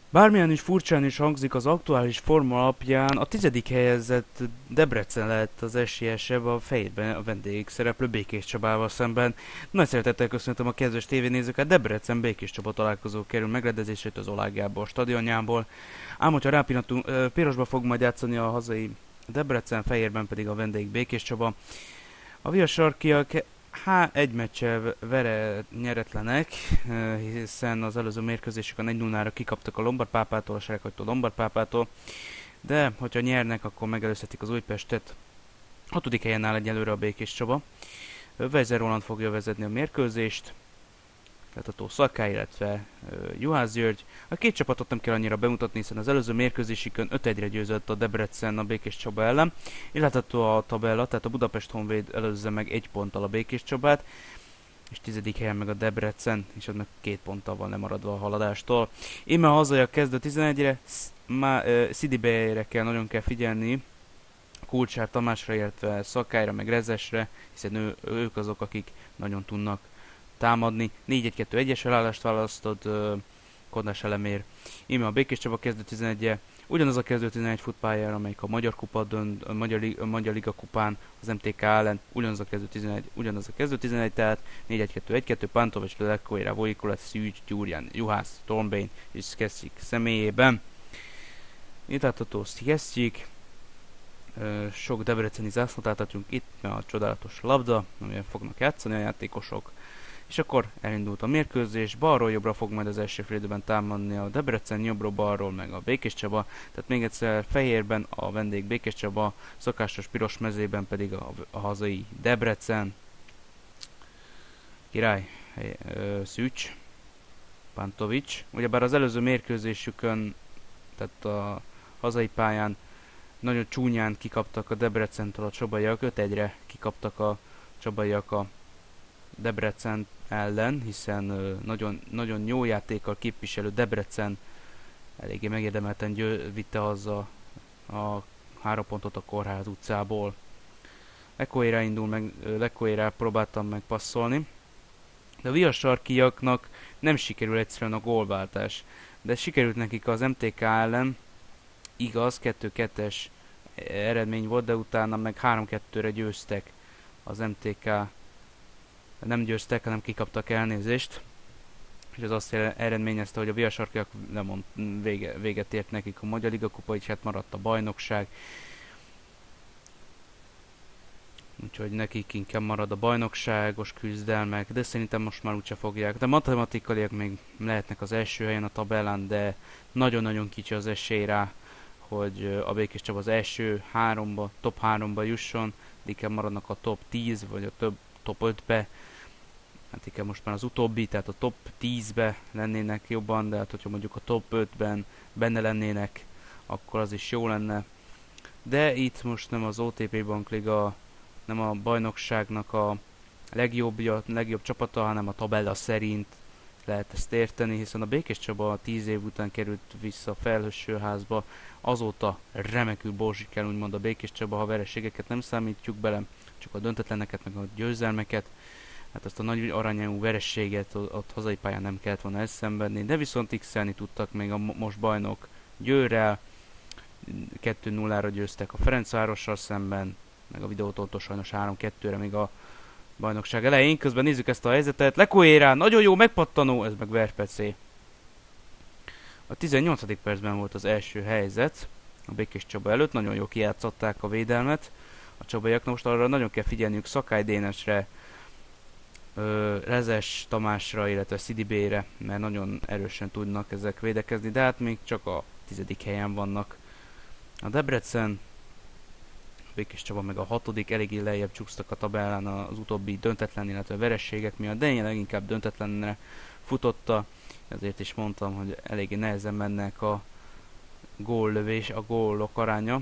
Bármilyen is furcsán is hangzik, az aktuális forma alapján a 10. helyezett Debrecen lett az esélyesebb a fejében a vendég szereplő Békés Csabával szemben. Nagy szeretettel köszöntöm a kedves tévénézőket, Debrecen Békés Csaba találkozó kerül megrendezését az Oláh Gábor stadionjából. Ám hogyha rápillantunk, pirosba fog majd játszani a hazai Debrecen, fehérben pedig a vendég Békés Csaba. A viasarkiak egy meccsel nyeretlenek, hiszen az előző mérkőzésükön 1-0-ra kikaptak a Lombard Pápától, a Sereghagytó Lombard Pápától, de hogyha nyernek, akkor megelőzhetik az Újpestet. 6. helyen áll egyelőre a Békés Csaba. Weiser Roland fogja vezetni a mérkőzést, Letató Szakály, illetve Juhász György. A két csapatot nem kell annyira bemutatni, hiszen az előző mérkőzésükön 5-1-re győzött a Debrecen a Békés Csaba ellen. Illetve a tabella, tehát a Budapest Honvéd előzze meg 1 ponttal a Békés Csabát, és 10. helyen meg a Debrecen, és az meg 2 ponttal van lemaradva a haladástól. Íme a hazaiak kezdő 11-re, Szidibére nagyon kell figyelni, Kulcsár Tamásra, illetve Szakályra, meg Rezesre, hiszen ők azok, akik nagyon tudnak támadni. 4-1-2-1-es felállást választott Kodás Elemér. Íme a Békés Csaba kezdő 11-je, ugyanaz a kezdő 11 futpályára, amelyik a Magyar Kupa dönt, a Magyar Liga kupán az MTK ellen, ugyanaz a kezdő 11, tehát 4-1-2-1-2, Pantovics, Lekoéra, Vojkolat, Szűcs, Gyurján, Juhász, Tornbein és Szkeszik személyében. Itt látható Szkeszik, sok debreceni zászlót láthatunk itt, mert a csodálatos labda, amivel fognak játszani a játékosok. És akkor elindult a mérkőzés, balról jobbra fog majd az első fél időben támadni a Debrecen, jobbról balról meg a Békés Csaba, tehát még egyszer fehérben a vendég Békés Csaba, szokásos piros mezében pedig a hazai Debrecen. Király, Szűcs, Pantovics, ugyebár az előző mérkőzésükön, tehát a hazai pályán nagyon csúnyán kikaptak a Debrecentől a csabaiak, 5-1-re kikaptak a csabaiak a Debrecen ellen, hiszen nagyon, nagyon jó játékkal képviselő Debrecen eléggé megérdemelten vitte haza a 3 pontot a Kórház utcából. Lekoéra próbáltam meg passzolni, de a viasarkiaknak nem sikerül egyszerűen a gólváltás, de sikerült nekik az MTK ellen, igaz, 2-2-es eredmény volt, de utána meg 3-2-re győztek az MTK, nem győztek, hanem kikaptak, elnézést, és ez azt eredményezte, hogy a viasarkiak véget ért nekik a Magyar Liga kupa, így hát maradt a bajnokság. Úgyhogy nekik inkább marad a bajnokságos küzdelmek, de szerintem most már úgyse fogják. De matematikaiak még lehetnek az első helyen a tabellán, de nagyon-nagyon kicsi az esély rá, hogy a Békés Csaba az első top 3-ba jusson, inkább maradnak a top 10 vagy a top 5-be. Hát inkább most már az utóbbi, tehát a top 10-be lennének jobban, de hát hogyha mondjuk a top 5-ben benne lennének, akkor az is jó lenne. De itt most nem az OTP Bankliga, nem a bajnokságnak a legjobb csapata, hanem a tabella szerint lehet ezt érteni, hiszen a Békés Csaba 10 év után került vissza a Felhősőházba, azóta remekül borzsik el úgymond a Békés Csaba, ha vereségeket nem számítjuk bele, csak a döntetleneket, meg a győzelmeket. Hát azt a nagy aranyú verességet ott hazai pályán nem kellett volna elszenvedni, de viszont x-elni tudtak még a most bajnok Győrrel, 2-0-ra győztek a Ferencvárossal szemben, meg a videótól sajnos 3-2-re még a bajnokság elején. Közben nézzük ezt a helyzetet, Lekoéra, nagyon jó megpattanó, ez meg Verpecé. A 18. percben volt az első helyzet a Békés Csaba előtt, nagyon jó kijátszották a védelmet a csabaiaknak, most arra nagyon kell figyelniük Szakály Dénesre, Rezes Tamásra, illetve Szidibére, mert nagyon erősen tudnak ezek védekezni, de hát még csak a 10. helyen vannak. A Debrecen, a Békés Csaba meg a 6. eléggé lejjebb csúsztak a tabellán az utóbbi döntetlen, illetve vereségek miatt, de én leginkább döntetlenre futotta, ezért is mondtam, hogy eléggé nehezen mennek a gólok aránya.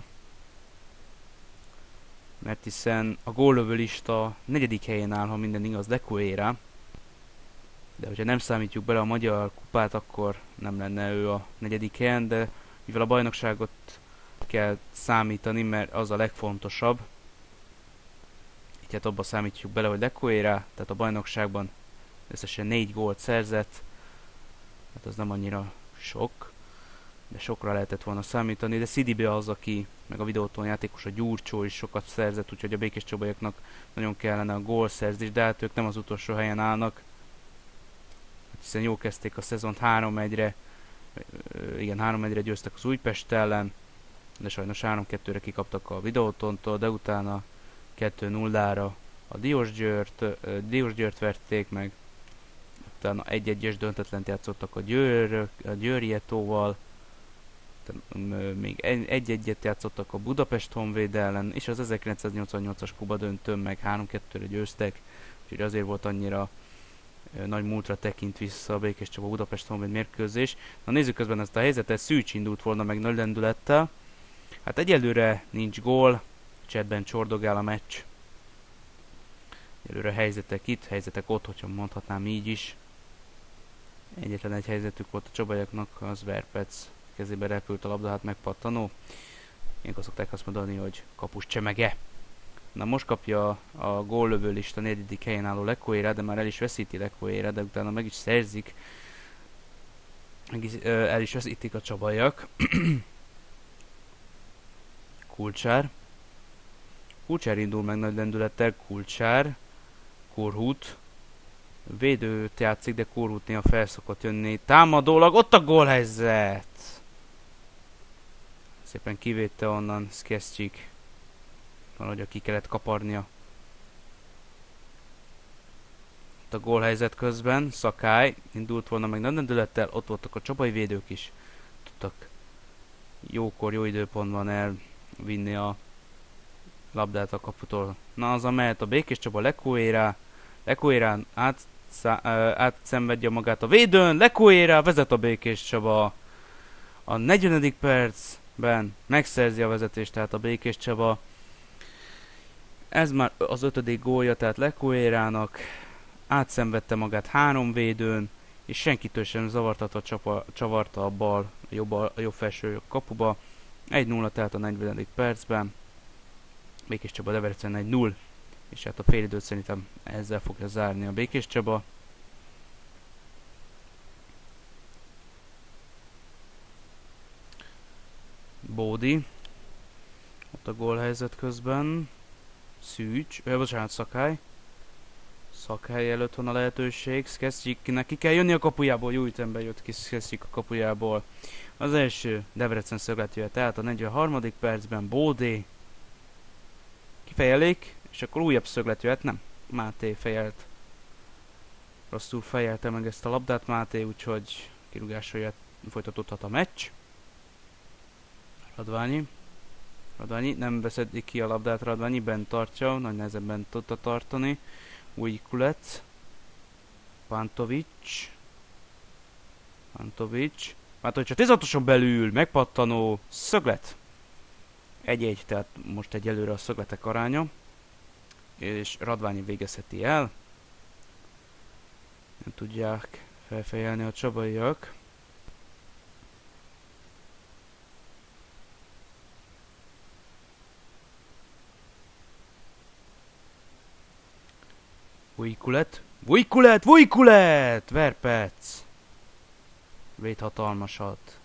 Mert hiszen a góllövő lista 4. helyén áll, ha minden igaz, Lekoéra, de hogyha nem számítjuk bele a Magyar Kupát, akkor nem lenne ő a 4. helyen, de mivel a bajnokságot kell számítani, mert az a legfontosabb, így hát abba számítjuk bele, hogy Lekoéra, tehát a bajnokságban összesen 4 gólt szerzett, hát az nem annyira sok, de sokra lehetett volna számítani, de Sidibe az, aki, meg a Videóton játékos, a Gyurcsó is sokat szerzett, úgyhogy a Békés Csabaiaknak nagyon kellene a gólszerzés, de hát ők nem az utolsó helyen állnak, hiszen jól kezdték a szezont 3-1-re, igen, 3-1-re győztek az Újpest ellen, de sajnos 3-2-re kikaptak a Videótontól, de utána 2-0-ra a Diós Győrt verték meg, utána 1-1-es döntetlent játszottak a Győrietóval, még 1-1-et játszottak a Budapest Honvéd ellen, és az 1988-as Kuba döntőn meg 3-2-re győztek, úgyhogy azért volt annyira nagy múltra tekint vissza a Békés Csaba Budapest Honvéd mérkőzés. Na nézzük közben ezt a helyzetet, Szűcs indult volna meg nagy lendülettel. Hát egyelőre nincs gól, chatben csordogál a meccs. Egyelőre helyzetek itt, helyzetek ott, hogyha mondhatnám így is. Egyetlen egy helyzetük volt a csabaiaknak, az Verpec kezébe repült a labda, hát megpattanó. Ilyenkor szokták azt mondani, hogy kapus csemege. Na most kapja a góllövő lista 4. helyen álló Lecoera, de már el is veszíti Lecoera, de utána meg is szerzik. El is veszítik a csabaiak. Kulcsár. Kulcsár indul meg nagy lendülettel, Kulcsár. Korhut. Védőt játszik, de Korhut néha felszokott jönni. Támadólag, ott a gólhelyzet! Szépen kivédte onnan Szkeszcsik. Valahogy ki kellett kaparnia. Ott a gólhelyzet közben, Szakály indult volna meg nagy lendülettel, ott voltak a csabai védők is. Tudtak jókor, jó időpontban elvinni a labdát a kaputól. Na az a mehet a Békés Csaba Lecoera átszenvedje magát a védőn, Lecoera vezet a Békés Csaba. A 40. percben megszerzi a vezetést, tehát a Békés Csaba. Ez már az 5. gólja, tehát Lecoerának. Átszenvedte magát 3 védőn, és senkitől sem zavartatva csavarta a jobb felső kapuba. 1-0 tehát a 40. percben. Békés Csaba Debrecen 1-0, és hát a félidőt szerintem ezzel fogja zárni a Békés Csaba. Bódi. Ott a gólhelyzet közben. Szűcs, Szakály. Szakály előtt van a lehetőség. Szkesztyiknek ki kell jönni a kapujából. Jó ütemben jött ki Szkesztyik a kapujából. Az első Debrecen szöglet jöhet, tehát a 43. percben Bódi kifejelik, és akkor újabb szöglet jöhet, nem? Máté fejelt. Rosszul fejelte meg ezt a labdát Máté, úgyhogy kirúgásra folytatódhat a meccs. Radványi nem veszedik ki a labdát, Radványi bent tartja, nagy nehezebben tudta tartani. Ujkulec. Pantovics, a 16-oson belül, megpattanó, szöglet. 1-1, tehát most egyelőre a szögletek aránya. És Radványi végezheti el. Nem tudják felfejelni a csabaiak. Vujkulet! Verpec! Védhatalmasat.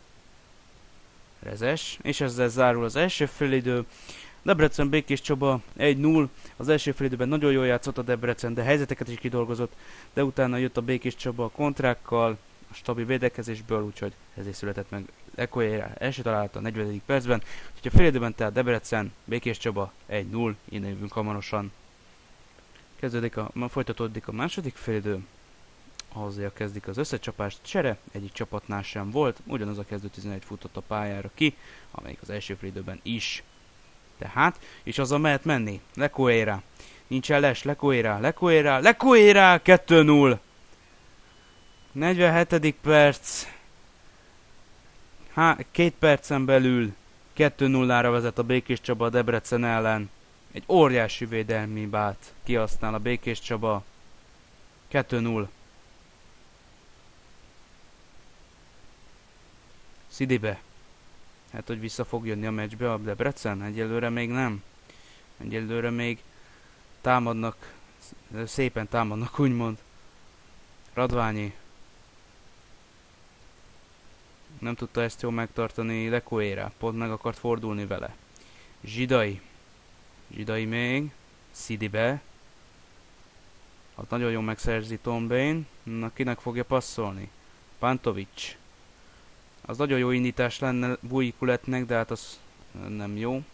Rezes, és ezzel zárul az első félidő. Debrecen Békés Csaba 1-0. Az első félidőben nagyon jól játszott a Debrecen, de helyzeteket is kidolgozott, de utána jött a Békés Csaba a kontrákkal, a stabil védekezésből, úgyhogy ezért született meg Lecoera első találata a 40. percben. Úgyhogy a félidőben tehát Debrecen, Békés Csaba 1-0, innen jövünk hamarosan. Folytatódik a második félidő. Azzal kezdik az összecsapást, csere, egyik csapatnál sem volt, ugyanaz a kezdő 11 futott a pályára ki, amelyik az első félidőben is. Tehát, és azzal mehet menni, Lecoera, nincsen les, Lecoera, 2-0. 47. perc, 2 percen belül 2-0-ra vezet a Békés Csaba a Debrecen ellen. Egy óriási védelmi hibát kihasznál a Békés Csaba. 2-0. Sidibe. Hát, hogy vissza fog jönni a meccsbe a Debrecen? Egyelőre még nem. Egyelőre még támadnak, szépen támadnak, úgymond. Radványi. Nem tudta ezt jól megtartani Lekoéra. Pont meg akart fordulni vele. Zsidai. Zsidai még. Sidibe. Hát nagyon jól megszerzi Tom Bain. Na, kinek fogja passzolni? Pantovic. Az nagyon jó indítás lenne Vuikuletnek, de hát az nem jó.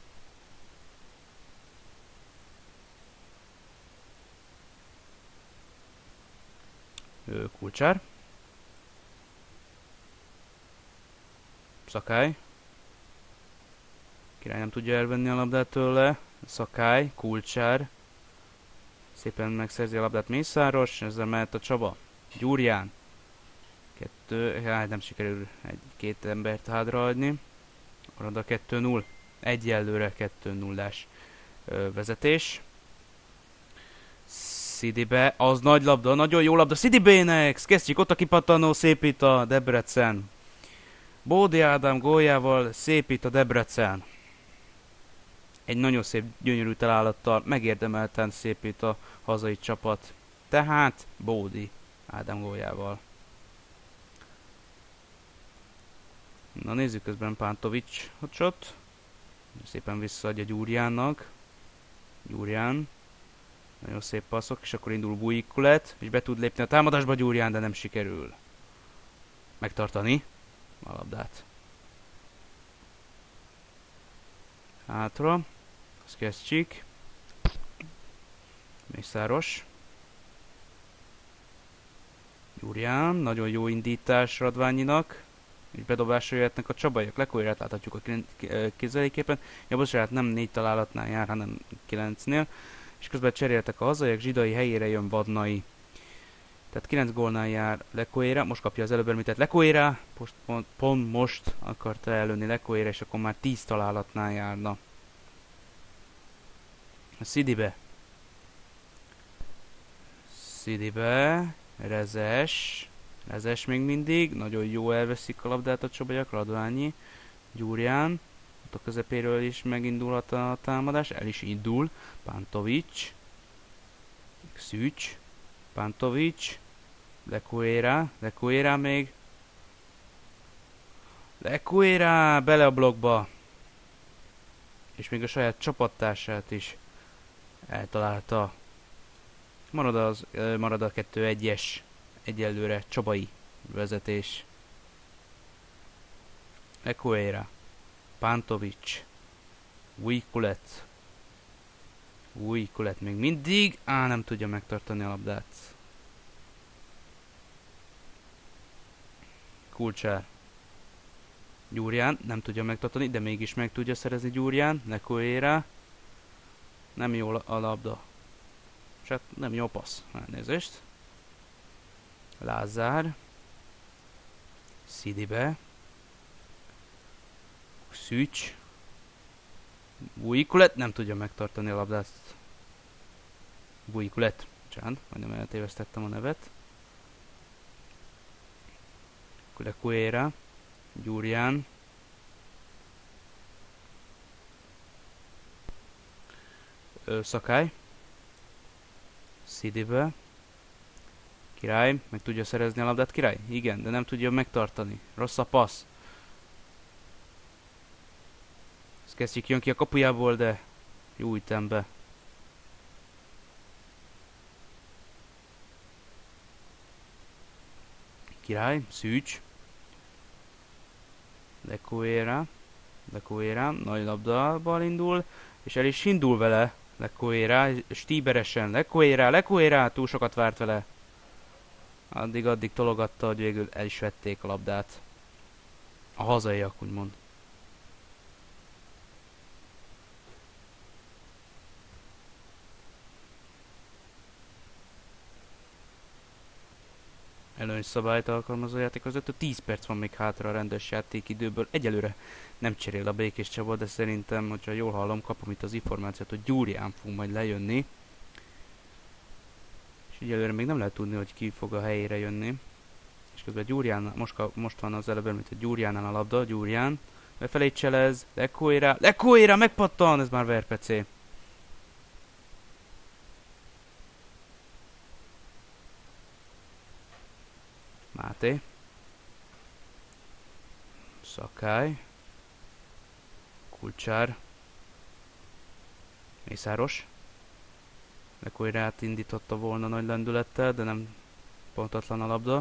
Kulcsár. Szakály. Király nem tudja elvenni a labdát tőle. Szakály, Kulcsár. Szépen megszerzi a labdát Mészáros, ezzel mehet a Csaba. Gyurján. Hát nem sikerül egy-két embert hátrahagyni. Marad a 2-0. Egyelőre 2-0-ás vezetés. Sidibe, az nagy labda, nagyon jó labda. Sidibének! Kezdjük, ott a kipattanó, szépít a Debrecen. Bódi Ádám góljával szépít a Debrecen. Egy nagyon szép, gyönyörű találattal megérdemelten szépít a hazai csapat. Tehát Bódi Ádám góljával. Na nézzük közben Pantovic hocsot. Szépen visszaadja Gyurjánnak. Gyurján. Nagyon szép passzok, és akkor indul Vuikulet, és be tud lépni a támadásba Gyurján, de nem sikerül megtartani a labdát. Hátra. Szkeszcsik. Mészáros. Gyurján, nagyon jó indítás Radványinak. És bedobásra jöhetnek a Csabaiak. Lekoérát láthatjuk a kézzeléképpen. Ja, bocsánat, nem 4 találatnál jár, hanem 9-nél. És közben cseréltek a hazaiak, Zsidai helyére jön Vadnai. Tehát 9 gólnál jár Lekoéra, most kapja az előbb említett Lekoéra, pont most akarta előni Lekoéra, és akkor már 10 találatnál járna. A Sidibe. Sidibe, Rezes. Rezes még mindig, nagyon jó elveszik a labdát a Csabaiak, Radványi, Gyurján. Ott a közepéről is megindulhat a támadás, el is indul. Pantovic. Szűcs. Pantovic. Lekoéra még. Lekoéra bele a blokkba. És még a saját csapattársát is eltalálta. Marad a 2-1-es egyelőre Csabai vezetés. Lekoéra. Pantovic. Vuikulet. Vuikulet még mindig. Nem tudja megtartani a labdát. Kulcsár. Gyurján nem tudja megtartani, de mégis meg tudja szerezni Gyurján. Lekoéra. Nem jó a labda. Csak nem jó passz. Elnézést. Lázár. Sidibe. Szűcs. Vuikulet nem tudja megtartani a labdát. Vuikulet. Bocsánat, majdnem eltévesztettem a nevet. Lekoéra. Gyurján. Szakály. Sidibe. Király. Meg tudja szerezni a labdát. Király? Igen, de nem tudja megtartani. Rossz a passz. Szkesztyik jön ki a kapujából, de jó ütembe. Király, Szűcs. Lekoéra. Nagy labdával indul, és el is indul vele. Lekoéra, stíberesen. Lekoéra, túl sokat várt vele. Addig tologatta, hogy végül el is vették a labdát. A hazaiak, úgymond. Előny szabályt alkalmazó játékvezető. 10 perc van még hátra a rendes játékidőből. Egyelőre nem cserél a Békés Csaba, de szerintem, hogyha jól hallom, kapom itt az információt, hogy Gyurján fog majd lejönni. És egyelőre még nem lehet tudni, hogy ki fog a helyére jönni. És közben Gyurján, most van az előbb említett Gyurjánál a labda, Gyurján. Befelé cselez, Lekoéra, megpattan, ez már verpecé. Máté. Szakály. Kulcsár. Mészáros. Lekoirát indította volna nagy lendülettel, de nem pontatlan a labda.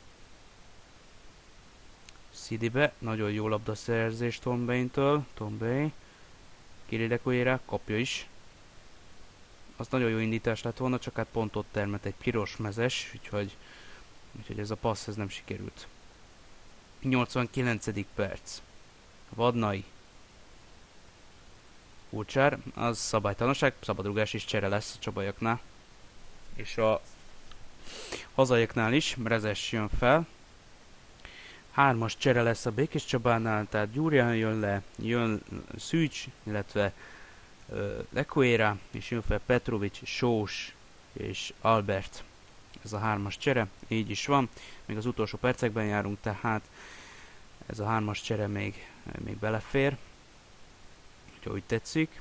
Sidibe, nagyon jó labdaszerzés Tom Bain-től. Tom Bain. Kiri Lekoirá, kapja is. Az nagyon jó indítás lett volna, csak hát pontot termett egy piros mezes, úgyhogy ez a passz ez nem sikerült. 89. perc. Vadnai. Kulcsár, az szabálytalanság, szabadrugás is csere lesz a csabaiaknál. És a hazaiaknál is, Brezes jön fel. 3-as csere lesz a Békés Csabánál, tehát Gyurján jön le, jön Szűcs, illetve Lekoira, és jön fel Petrovic, Sós és Albert. Ez a 3-as csere, így is van. Még az utolsó percekben járunk, tehát ez a 3-as csere még belefér. Úgyhogy úgy tetszik.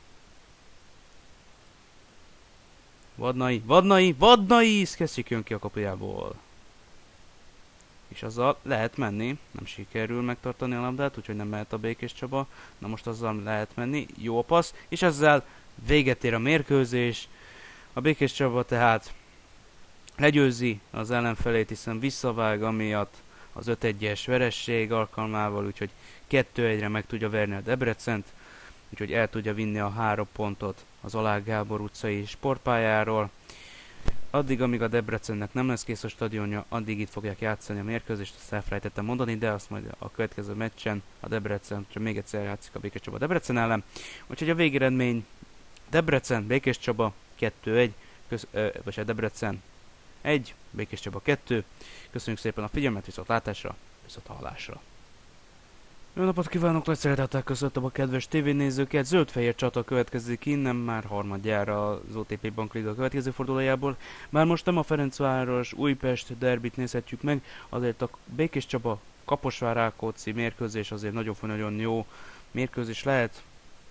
Vadnai! Szkeszik jön ki a kapujából. És azzal lehet menni. Nem sikerül megtartani a labdát, úgyhogy nem mehet a Békés Csaba. Na most azzal lehet menni. Jó a passz. És ezzel véget ér a mérkőzés. A Békés Csaba tehát legyőzi az ellenfelét, hiszen visszavág amiatt az 5-1-es veresség alkalmával, úgyhogy 2-1-re meg tudja verni a Debrecent, úgyhogy el tudja vinni a 3 pontot az Aláh Gábor utcai sportpályáról. Addig, amíg a Debrecennek nem lesz kész a stadionja, addig itt fogják játszani a mérkőzést, ezt elfelejtettem mondani, de azt majd a következő meccsen a Debrecen, csak még egyszer játszik a Békés Csaba Debrecen ellen. Úgyhogy a végeredmény Debrecen, Békés Csaba 2-1, vagy a Debrecen 1, Békés Csaba 2. Köszönjük szépen a figyelmet, viszont látásra, viszont hallásra. Jó napot kívánok, nagy szeretettel köszöntöm a kedves tévénézőket. Zöld-fehér csata következik innen már harmadjára az OTP Bankliga következő fordulójából. Már most nem a Ferencváros Újpest derbit nézhetjük meg, azért a Békés Csaba Kaposvár Rákóczi mérkőzés azért nagyon jó mérkőzés lehet.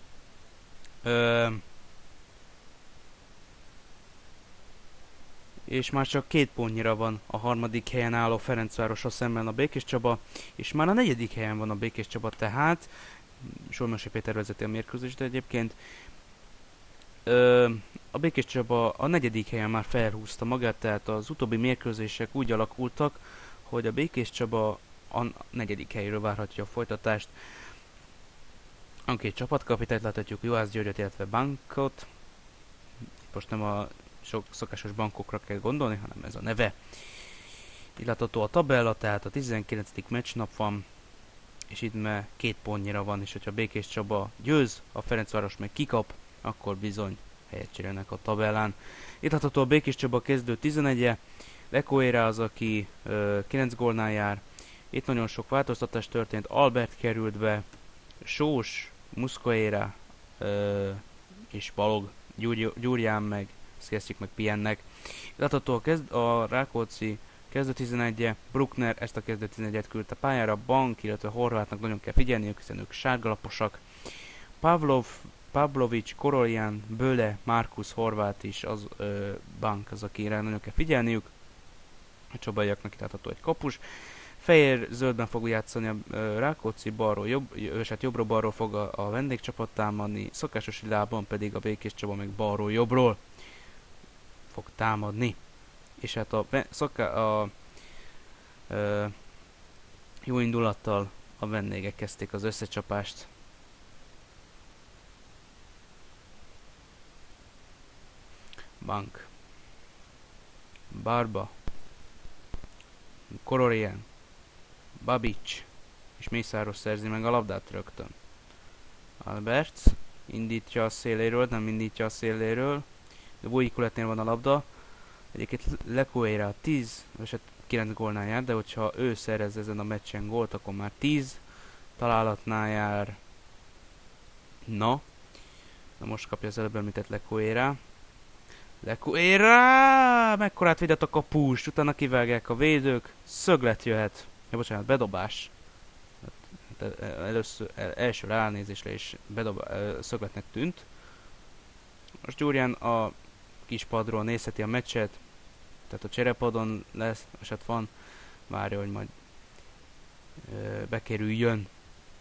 És már csak 2 pontnyira van a harmadik helyen álló Ferencvárosra szemben a Békés Csaba, és már a 4. helyen van a Békés Csaba, tehát Solymasi Péter vezeti a mérkőzést, de egyébként a Békés Csaba a 4. helyen már felhúzta magát, tehát az utóbbi mérkőzések úgy alakultak, hogy a Békés Csaba a 4. helyről várhatja a folytatást. A 2 csapatkapitányt láthatjuk, Juhász Györgyöt, illetve Bankot. Most nem a szokásos bankokra kell gondolni, hanem ez a neve. Így látható a tabella, tehát a 19. meccsnap van, és itt már 2 pontnyira van, és hogyha Békés Csaba győz, a Ferencváros meg kikap, akkor bizony helyet cserélnek a tabellán. Itt látható a Békés Csaba kezdő 11-e, Lekoira az, aki 9 gólnál jár. Itt nagyon sok változtatás történt, Albert került be, Sós, Muszkaéra és Balog, Gyurján meg Szkeszik meg pihennek. Látható a Rákóczi kezdő 11-je, Bruckner ezt a kezdő 11-et küldte pályára, Bank, illetve Horvátnak nagyon kell figyelniük, hiszen ők sárgalaposak. Pavlovics, Korolyan, Böle, Markus, Horvát is, az Bank az, akire nagyon kell figyelniük. A csabaiaknak itt látható egy kapus. Fehér-zöldben fog játszani a Rákóczi, balról jobbról-balról fog a vendégcsapat támadni, szokásos lábon pedig a Békés Csaba meg balról-jobbról fog támadni. És hát jó indulattal a vendégek kezdték az összecsapást. Bank, Barba, Kororien, Babic és Mészáros szerzi meg a labdát rögtön. Alberts indítja a széléről, nem indítja a széléről, de Vujikuletnél van a labda. Egyébként Lekoira 10, vagy 9 gólnál jár, de hogyha ő szerez ezen a meccsen gólt, akkor már 10 találatnál jár. Na most kapja az előbb említett Lekoira. Mekkorát védett a kapust, utána kivágják a védők, szöglet jöhet. Ja, bocsánat, bedobás. Első ránézésre is szögletnek tűnt. Most Gyurján a kispadról nézheti a meccset, tehát a cserepadon lesz, most hát van, várja, hogy majd bekerüljön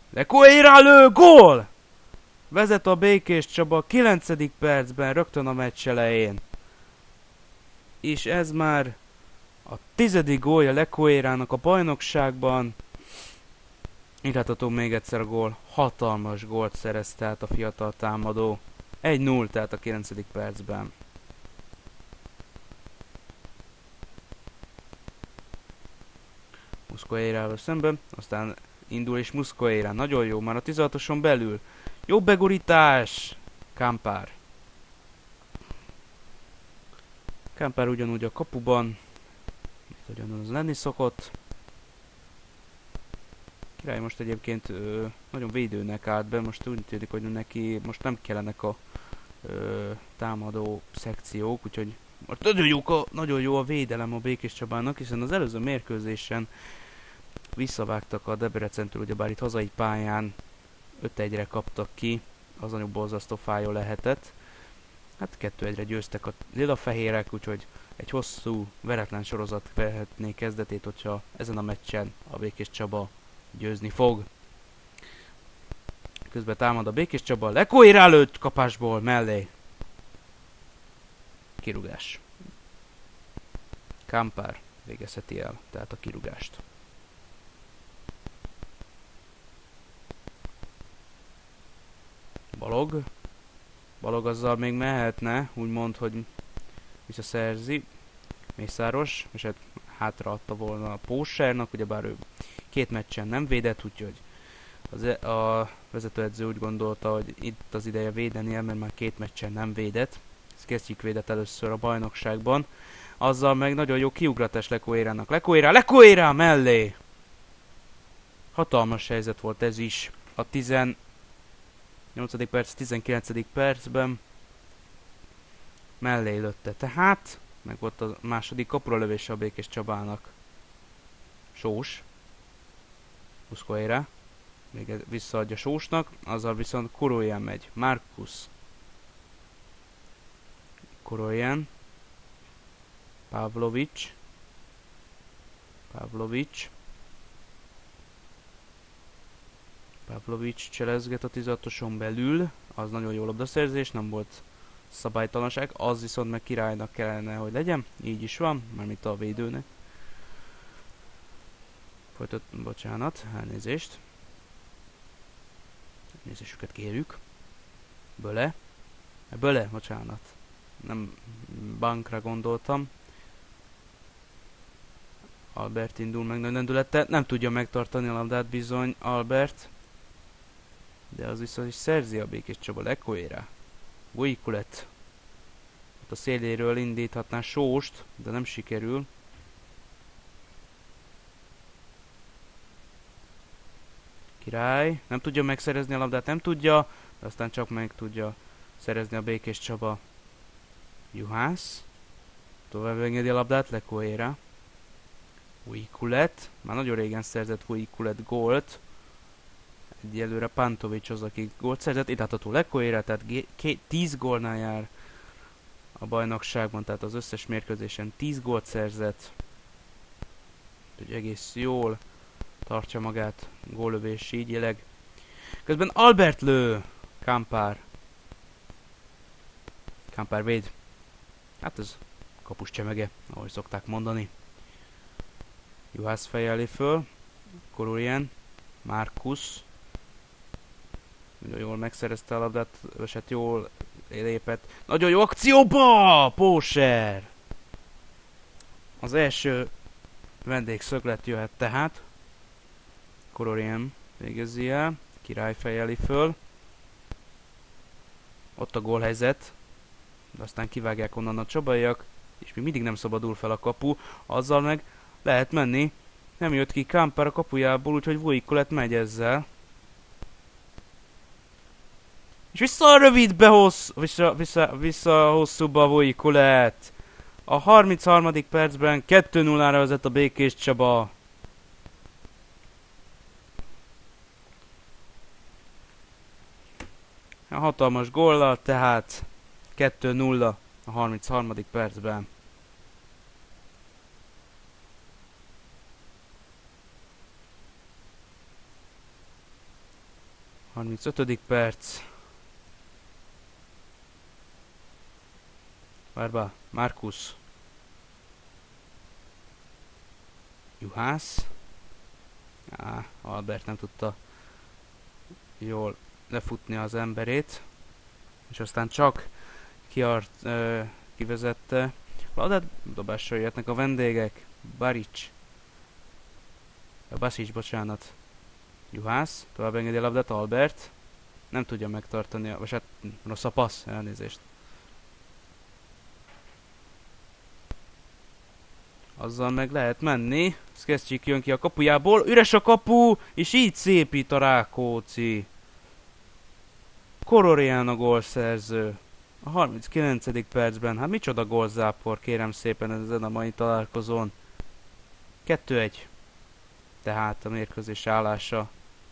Lecoeira lő, gól! Vezet a Békés Csaba a 9. percben, rögtön a meccs elején. És ez már a 10. gólja Lecoeirának a bajnokságban. Írhathatom még egyszer a gól. Hatalmas gólt szerez tehát a fiatal támadó. 1-0 tehát a 9. percben. Mosqueirával szemben, aztán indul és Mosqueira. Nagyon jó, már a 16-oson belül. Jó begurítás! Kampár. Kampár ugyanúgy a kapuban. Ugyanaz lenni szokott. Király most egyébként nagyon védőnek állt be, most úgy tűnik, hogy neki most nem kellenek a támadó szekciók, úgyhogy most nagyon jó a védelem a Békés Csabának, hiszen az előző mérkőzésen visszavágtak a Debrecentől, ugyebár itt hazai pályán 5-1-re kaptak ki, az nagyon borzasztó fájó lehetett. Hát 2-1-re győztek a lila-fehérek, úgyhogy egy hosszú, veretlen sorozat vehetné kezdetét, hogyha ezen a meccsen a Békés Csaba győzni fog. Közben támad a Békés Csaba, Lecoeira lőtt kapásból mellé. Kirúgás. Kampár végezheti el, tehát a kirúgást. Balog azzal még mehetne, úgymond, hogy visszaszerzi. Mészáros, és hát hátraadta volna a Pósernak, ugyebár ő 2 meccsen nem védett, úgyhogy a vezetőedző úgy gondolta, hogy itt az ideje védenie, mert már 2 meccsen nem védett. Ez kezdjük védett először a bajnokságban. Azzal meg nagyon jó kiugratás Lecoeirának. Lecoeira mellé! Hatalmas helyzet volt ez is. A 18. perc, 19. percben mellé lőtte. Tehát meg volt a második kapura lövése a Békés Csabának. Sós. Mosqueira. Még visszaadja Sósnak, azzal viszont Korolyán megy. Markus. Korolyán. Pavlovics. Pavlovics cselezget a 16-oson belül. Az nagyon jó labdaszerzés, nem volt szabálytalanság. Az viszont meg királynak kellene, hogy legyen. Így is van, mármint a védőnek. Bocsánat, elnézést. Elnézésüket kérjük. Böle, bocsánat. Nem bankra gondoltam. Albert indul meg nagy lendülettel. Nem tudja megtartani a labdát bizony Albert. De az viszont is szerzi a Békés Csaba. Lecoeira. Vuikulet. Ott a széléről indíthatná Sóst, de nem sikerül. Király. Nem tudja megszerezni a labdát, nem tudja. De aztán csak meg tudja szerezni a Békés Csaba. Juhász. Tovább engedi a labdát, Lecoeira. Vuikulet. Már nagyon régen szerzett Vuikulet gólt. Egyelőre Pantovics az, aki gólt szerzett. Itt látható Lecoeira, tehát 10 gólnál jár a bajnokságban, tehát az összes mérkőzésen 10 gólt szerzett. Úgyhogy egész jól tartja magát góllövés ígyileg. Közben Albert lő! Kampár véd. Hát ez kapus csemege, ahogy szokták mondani. Juhász fejeli föl. Korolyán. Markus. Nagyon jól megszerezte a labdát, és hát jól lépett. Nagyon jó akcióba! Póser! Az első vendégszöglet jöhet tehát. Korolyán végezi el. Király fejeli föl. Ott a gólhelyzet. De aztán kivágják onnan a csabaiak. És még mindig nem szabadul fel a kapu. Azzal meg lehet menni. Nem jött ki Kampár a kapujából, úgyhogy Vuikulet megy ezzel. És vissza a rövidbe vissza a hosszúba a Vuikulet. A 33. percben 2-0-ra vezet a Békés Csaba. A hatalmas góllal, tehát 2-0 a 33. percben. 35. perc. Várba, Markus. Juhász. Albert nem tudta jól lefutni az emberét. És aztán csak kivezette. Labdát dobásra jöhetnek a vendégek. Basics, bocsánat. Juhász, tovább engedi a labdát, Albert. Nem tudja megtartani, vagy hát rossz a passz, elnézést. Azzal meg lehet menni. Szkeszcsik jön ki a kapujából, üres a kapu, és így szépít a Rákóczi. Kororian a gólszerző. A 39. percben, hát micsoda gólzápor, kérem szépen ezen a mai találkozón. 2-1. Tehát a mérkőzés állása.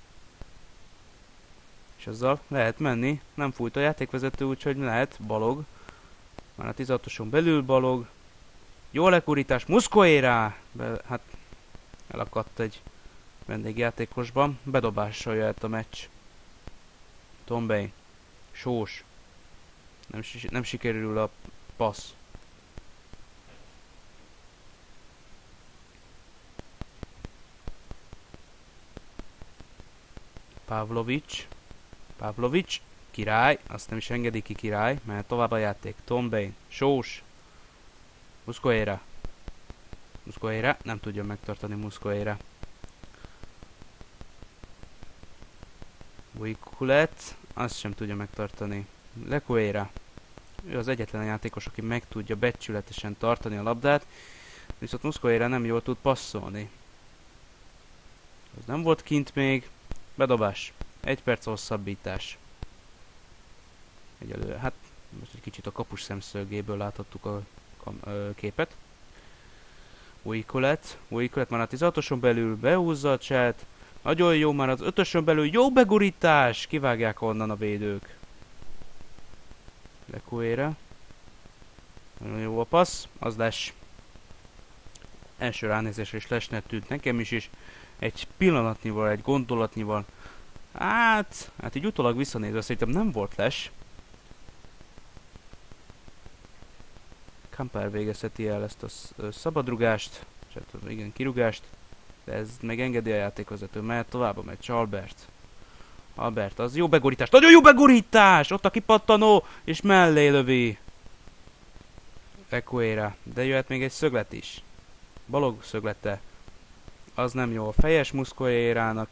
És azzal lehet menni, nem fújt a játékvezető, úgyhogy lehet, Balog. Már a 16-oson belül Balog. Jó lekurítás, Muszkoéra! Hát elakadt egy vendégjátékosban. Bedobással jöhet a meccs. Tombey. Sós. Nem sikerül a passz. Pavlovics. Király. Azt nem is engedi ki Király, mert tovább a játék. Tombey. Sós. Muszkoéra. Nem tudja megtartani Muszkoéra. Vujkulet. Azt sem tudja megtartani. Lekuéra. Ő az egyetlen játékos, aki meg tudja becsületesen tartani a labdát, viszont Muszkoéra nem jól tud passzolni. Az nem volt kint még. Bedobás. 1 perc hosszabbítás. Egyelőre, hát most egy kicsit a kapus szemszögéből láthattuk a képet. Vujkulet már a 16-oson belül behúzza a csát. Nagyon jó, már az 5-ösön belül jó begurítás! Kivágják onnan a védők. Lekuéra. Nagyon jó a passz. Az Les. Első ránézésre is Lesnek tűnt nekem is. Egy pillanatnyival, egy gondolatnyival. Hát így utólag visszanézve szerintem nem volt Les. Kamper végezheti el ezt a szabadrugást. Igen, kirugást. De ez megengedi a játékvezető, mert tovább a meccs. Albert, az jó begurítás. Nagyon jó begurítás! Ott a kipattanó, és mellé lövi. Lekuéra. De jöhet még egy szöglet is. Balog szöglete. Az nem jó. A fejes Muszkoérának.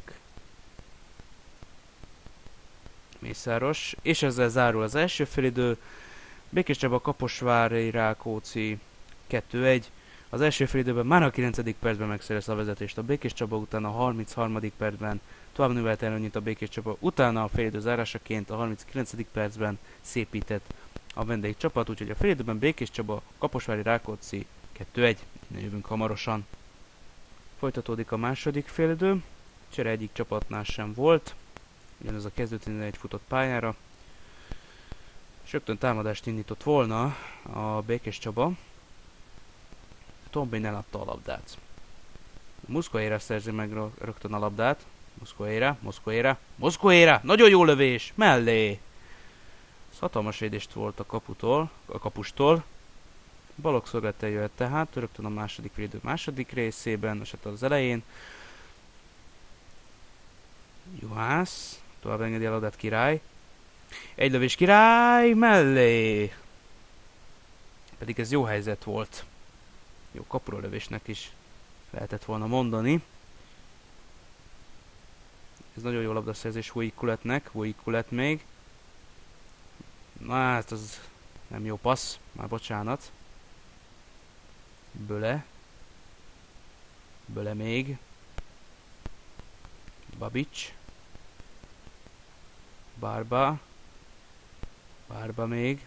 Mészáros. És ezzel zárul az első félidő. Békés Csaba Kaposvári Rákóczi 2-1. Az első félidőben már a 9. percben megszerezte a vezetést a Békés Csaba, utána a 33. percben tovább növelt előnyét a Békés Csaba, utána a félidő zárásaként a 39. percben szépített a vendégcsapat, úgyhogy a félidőben Békés Csaba Kaposvári Rákóczi 2-1. Innen jövünk hamarosan. Folytatódik a második félidő. Csere egyik csapatnál sem volt. Ugyanez a kezdő 11 futott pályára. És rögtön támadást indított volna a Békés Csaba. Tombey eladta a labdát. Muszkoéra szerzi meg rögtön a labdát. Muszkoéra! Nagyon jó lövés! Mellé! Ez hatalmas védést volt a kapustól. Balog szöglettel jöhet tehát, rögtön a második védő második részében, esetleg az elején. Juhász. Tovább engedi a labdát Király. Egy lövés Király mellé! Pedig ez jó helyzet volt. Jó kapuralövésnek is lehetett volna mondani. Ez nagyon jó labdaszerzés Vujkuletnek. Vujkulet még. Na hát az nem jó passz. Már bocsánat. Böle még. Babics. Barba még.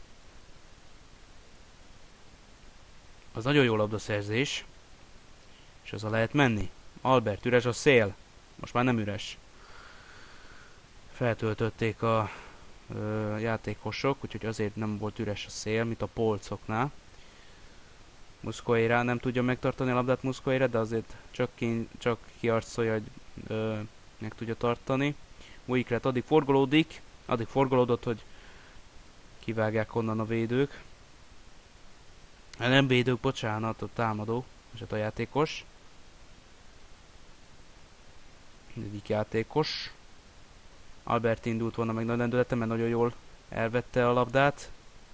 Az nagyon jó labdaszerzés. És azzal lehet menni. Albert, üres a szél. Most már nem üres. Feltöltötték a játékosok, úgyhogy azért nem volt üres a szél, mint a polcoknál. Muszkoéra nem tudja megtartani a labdát Muszkoéra, de azért csak kiarcolja, hogy meg tudja tartani. Vuiklet addig forgolódott, hogy kivágják onnan a védők. Nem védők, bocsánat, a támadó, és a játékos. Egyik játékos. Albert indult volna meg nagy lendületen, mert nagyon jól elvette a labdát.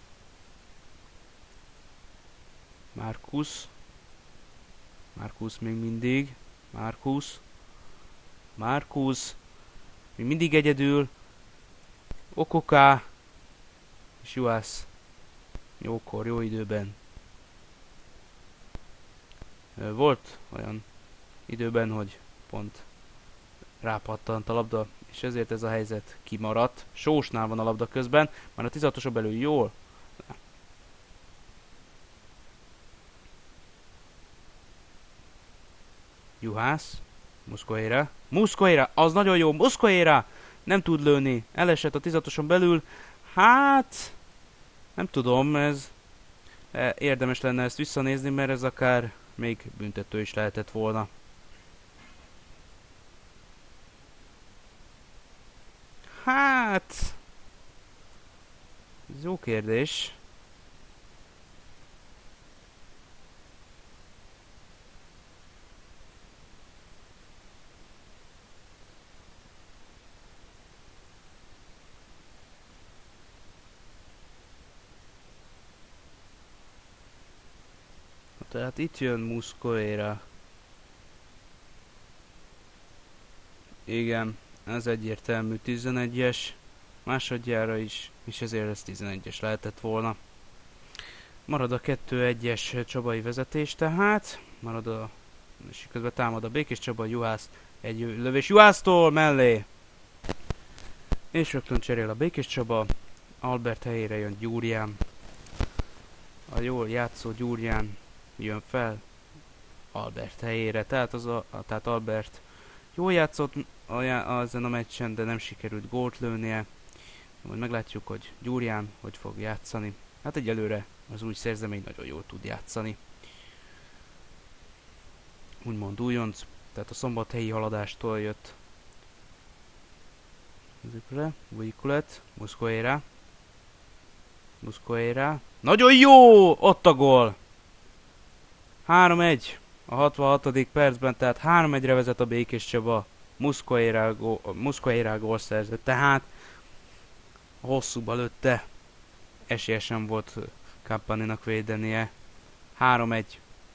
Marcus még mindig. Marcus. Még mindig egyedül. Okoká. És Juhász. Jókor, jó időben. Volt olyan időben, hogy pont rápattant a labda, és ezért ez a helyzet kimaradt. Sósnál van a labda közben, már a 16-oson belül jól. Juhász. Muszkoéra, az nagyon jó, Muszkoéra! Nem tud lőni, elesett a 16-oson belül. Hát, nem tudom, ez érdemes lenne ezt visszanézni, mert ez akár még büntető is lehetett volna. Hát, ez jó kérdés. Tehát itt jön Muszkoéra. Igen, ez egyértelmű 11-es. Másodjára is, és ezért ez 11-es lehetett volna. Marad a 2-1-es Csabai vezetés tehát. Marad a... és közben támad a Békés Csaba, Juhász. Egy lövés Juhásztól mellé. És rögtön cserél a Békés Csaba. Albert helyére jön Gyurján. A jól játszó Gyurján jön fel Albert helyére. Tehát, tehát Albert jól játszott ezen a meccsen, de nem sikerült gólt lőnie. Majd meglátjuk, hogy Gyurján hogy fog játszani. Hát egyelőre az új szerzemény nagyon jól tud játszani. Úgymond újonc, tehát a szombathelyi haladástól jött. Vuikulet, Muszkoéra. Nagyon jó! Ott a gól! 3-1 a 66. percben, tehát 3-1-re vezet a Békés Csaba. Muszkoéra gól szerzett, tehát hosszúba lőtte. Esélyesen volt Campaninak védenie. 3-1.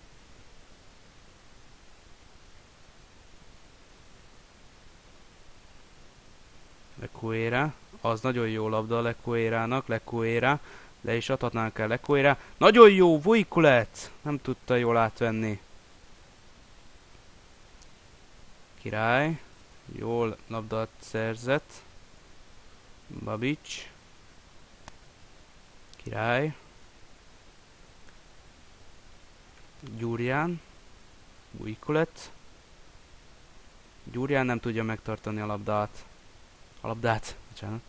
Lecuera. Az nagyon jó labda Lecuerának. Lecuera. Le is adhatnánk el Lecuera. Nagyon jó! Vuikulet! Nem tudta jól átvenni. Király. Jól labdát szerzett. Babics. Király. Gyurján. Vuikulet. Gyurján nem tudja megtartani a labdát. Bocsánat.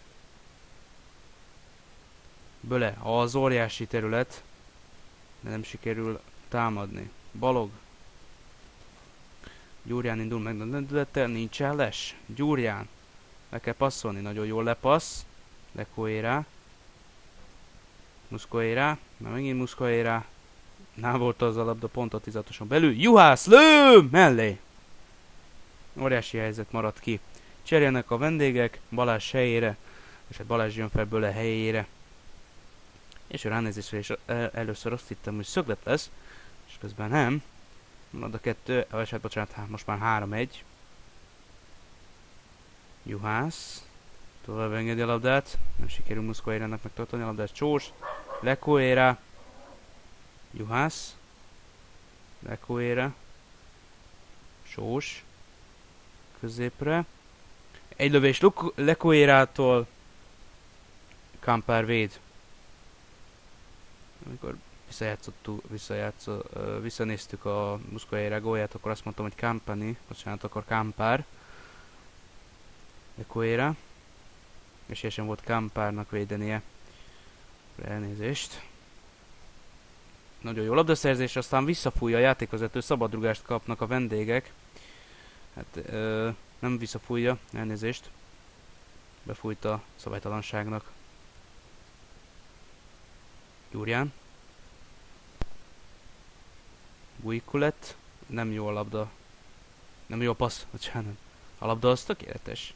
Böle, az óriási terület, de nem sikerül támadni. Balog. Gyurján indul meg lendülettel, nincs elles. Gyurján. Le kell passzolni, nagyon jól lepassz. Lecuera. Muszkoéra. Már megint Muszkoéra. Nem volt az a labda pont a 16-oson belül. Juhász lő! Mellé! Óriási helyzet maradt ki. Cserélnek a vendégek Balázs helyére, és hát Balázs jön fel Böle helyére. És a ránézésre is először azt hittem, hogy szöglet lesz, és közben nem. Marad a 2, vagy hát bocsánat, most már 3-1. Juhász. Tovább engedi a labdát. Nem sikerül Muszkoérának megtartani a labdát. Csós. Lecuera. Juhász. Lecuera. Sós. Középre. Egy lövés Lecuerától. Kampár véd. Amikor visszanéztük a Muszkoéra gólját, akkor azt mondtam, hogy Campani, bocsánat, akkor Kampár. Lecuera. És ilyen sem volt Kampárnak védenie. Elnézést. Nagyon jó labdaszerzés, aztán visszafújja a játékvezető, szabadrugást kapnak a vendégek. Hát nem visszafújja, elnézést. befújt a szabálytalanságnak. Gyurján. Vuikulet. Nem jó a labda. Nem jó a passz, bocsánat. A labda az tökéletes.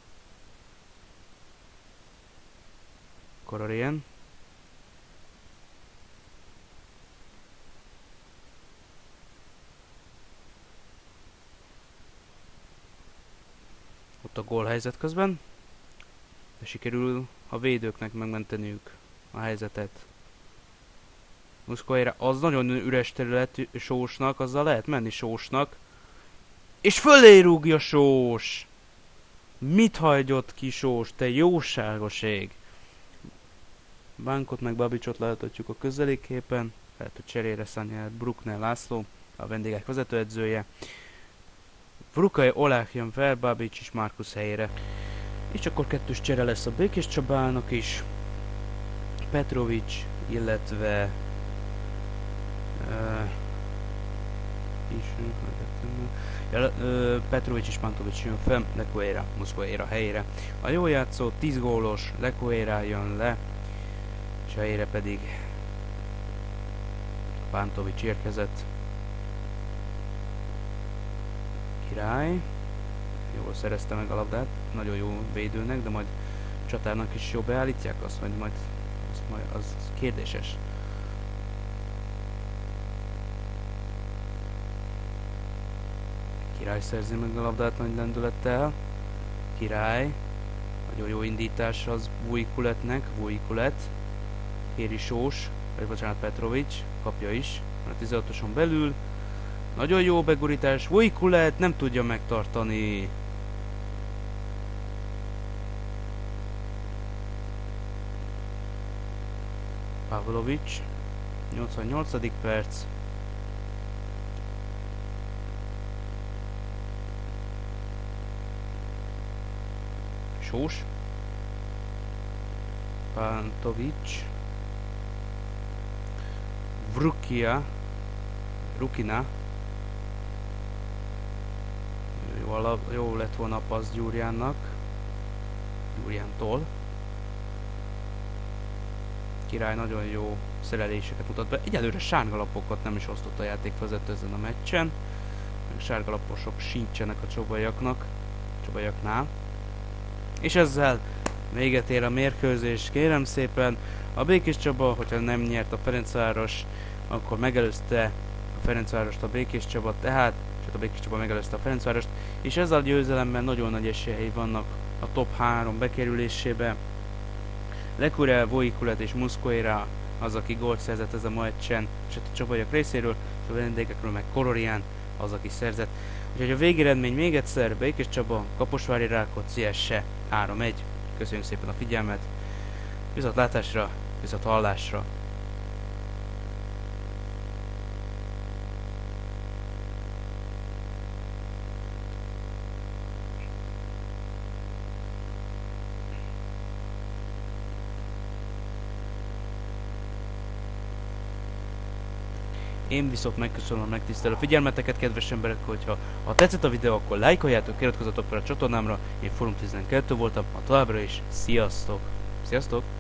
Kororien. Ott a gólhelyzet közben. De sikerül a védőknek megmenteniük a helyzetet. Muszkolyra az nagyon üres terület Sósnak, azzal lehet menni Sósnak. És fölé rúgja Sós! Mit hagyott ki Sós, te jóságos ég! Bánkot meg Babicsot láthatjuk a közeli képen. Lehet, hogy cserére szállja el Bruckner László, a vendégek vezetőedzője. Brukai Oleh jön fel, Babics és Markus helyére. És akkor kettős csere lesz a Békés Csabának is. Petrovics, illetve... Petrovics és Mantovics jön fel, Lecuera, Muszkolyra helyére. A jó játszó, 10 gólos, Lecuera jön le, és helyére pedig Pantovics érkezett. Király, jól szerezte meg a labdát, nagyon jó védőnek, de majd csatárnak is jó beállítják, azt majd az kérdéses. Király szerzi meg a labdát nagy lendülettel. Király. Nagyon jó indítás az Vuikuletnek. Vuikulet. Kéri Sós. Vagy bocsánat, Petrovics. Kapja is. A 16-oson belül. Nagyon jó begurítás. Vuikulet nem tudja megtartani. Pavlovics. 88. perc. Sós. Pantovics. Rukina. Jó lett volna a passz Gyurjánnak. Gyurjántól. Király nagyon jó szereléseket mutat be. Egyelőre sárgalapokat nem is osztott a játékvezető ezen a meccsen. Meg sárgalaposok sincsenek a csobajaknál. És ezzel véget ér a mérkőzés, kérem szépen. A Békés Csaba, hogyha nem nyert a Ferencváros, akkor megelőzte a Ferencvárost a Békés Csaba, tehát a Békés Csaba megelőzte a Ferencvárost, és ezzel a győzelemmel nagyon nagy esélyei vannak a top 3 bekerülésébe. Lecuera, Vuikulet és Muszkolyra az, aki gólt szerzett ez a meccsen, és a csapajok részéről, és a vendégekről meg Kororián az, aki szerzett. Úgyhogy a végeredmény még egyszer, Békés Csaba, Kaposvári Rákóczi SE 3-1. Köszönjük szépen a figyelmet, viszontlátásra, viszont hallásra. Én viszont megköszönöm a megtisztelő figyelmeteket, kedves emberek, hogyha tetszett a videó, akkor lájkoljátok, iratkozzatok fel a csatornámra. Én Forum 12 voltam, továbbra is sziasztok! Sziasztok!